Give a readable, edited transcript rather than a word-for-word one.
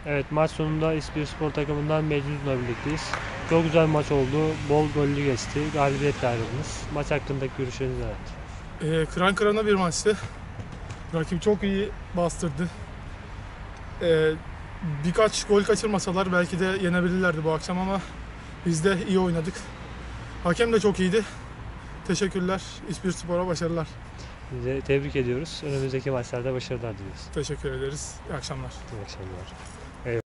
Evet, maç sonunda İspirspor takımından Mecnun'la birlikteyiz. Çok güzel bir maç oldu. Bol gollü geçti. Galibiyetle ayrıldınız. Maç hakkındaki görüşleriniz neler? Kıran kırana bir maçtı. Rakip çok iyi bastırdı. Ee, Birkaç gol kaçırmasalar belki de yenebilirlerdi bu akşam ama biz de iyi oynadık. Hakem de çok iyiydi. Teşekkürler. İspirspor'a başarılar. Sizi tebrik ediyoruz. Önümüzdeki maçlarda başarılar diliyoruz. Teşekkür ederiz. İyi akşamlar. İyi akşamlar.